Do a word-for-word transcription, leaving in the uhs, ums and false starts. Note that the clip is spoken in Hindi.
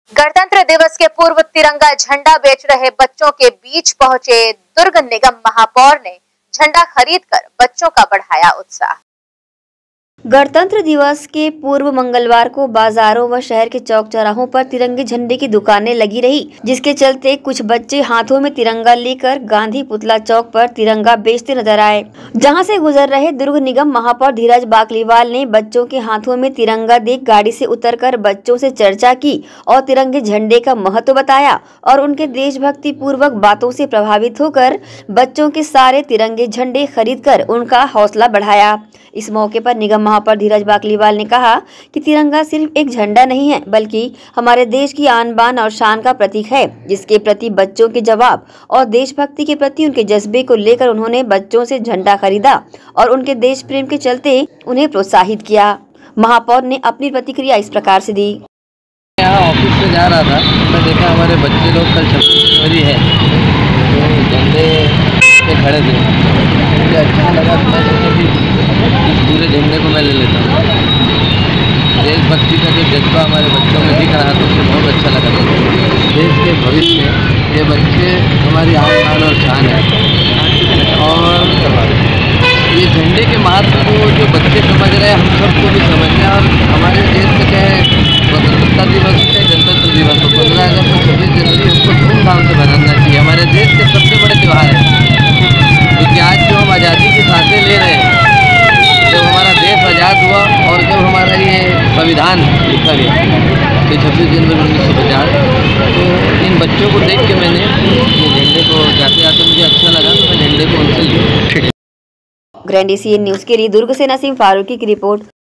गणतंत्र दिवस के पूर्व तिरंगा झंडा बेच रहे बच्चों के बीच पहुंचे दुर्ग निगम महापौर ने झंडा खरीदकर बच्चों का बढ़ाया उत्साह। गणतंत्र दिवस के पूर्व मंगलवार को बाजारों व शहर के चौक चौराहों पर तिरंगे झंडे की दुकानें लगी रही, जिसके चलते कुछ बच्चे हाथों में तिरंगा लेकर गांधी पुतला चौक पर तिरंगा बेचते नजर आए। जहां से गुजर रहे दुर्ग निगम महापौर धीरज बाकलीवाल ने बच्चों के हाथों में तिरंगा देख गाड़ी से उतरकर बच्चों से चर्चा की और तिरंगे झंडे का महत्व बताया और उनके देशभक्ति पूर्वक बातों से प्रभावित होकर बच्चों के सारे तिरंगे झंडे खरीदकर उनका हौसला बढ़ाया। इस मौके पर निगम महापौर धीरज बाकलीवाल ने कहा कि तिरंगा सिर्फ एक झंडा नहीं है, बल्कि हमारे देश की आन बान और शान का प्रतीक है, जिसके प्रति बच्चों के जवाब और देशभक्ति के प्रति उनके जज्बे को लेकर उन्होंने बच्चों से झंडा खरीदा और उनके देश प्रेम के चलते उन्हें प्रोत्साहित किया। महापौर ने अपनी प्रतिक्रिया इस प्रकार से दी। यहाँ ऑफिस से जा रहा था, मैं देखा हमारे बच्चे लोग कल छब्बीस जनवरी है तो झंडे पे खड़े थे। मुझे अच्छा लगा तो मैं सोचा कि इस पूरे झंडे को मैं ले लेता हूँ। देशभक्ति का जो जज्बा हमारे बच्चों में दिख रहा था उससे बहुत अच्छा लगा। देश के भविष्य ये बच्चे हमारी आन बान और शान है और ये झंडे के महत्व को जो बच्चे समझ रहे हैं हम सबको भी समझना है। और हमारे देश में चाहे स्वतंत्रता दिवस चाहे गणतंत्र दिवस हो, पंद्रह अगस्त और छब्बीस जनवरी हमको धूमधाम से मनाना चाहिए। हमारे देश के सबसे बड़े त्यौहार है, क्योंकि आज जो हम आज़ादी की सांसें ले रहे हैं, जब हमारा देश आज़ाद हुआ और जब हमारा ये संविधान लिखा गया कि छब्बीस जनवरी उन्नीस सौ पचास, तो इन बच्चों को देख के मैंने ये झंडे को जाते जाते मुझे अच्छा लगा तो मैं झंडे को उनसे लिया। ग्रैंड एशियन न्यूज़ के लिए दुर्ग से नसीम फारूकी की रिपोर्ट।